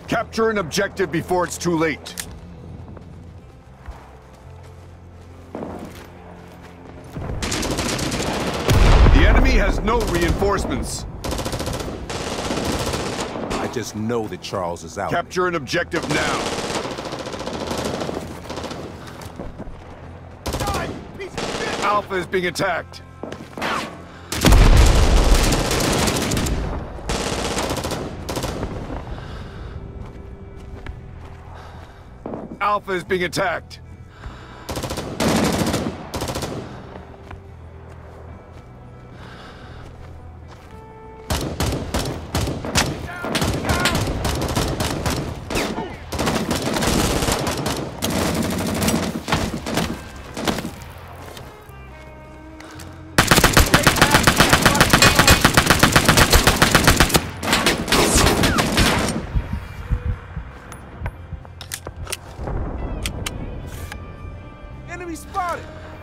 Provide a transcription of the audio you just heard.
Capture an objective before it's too late. The enemy has no reinforcements. I just know that Charles is out. Capture an objective now. Alpha is being attacked. Alpha is being attacked. Enemy spotted!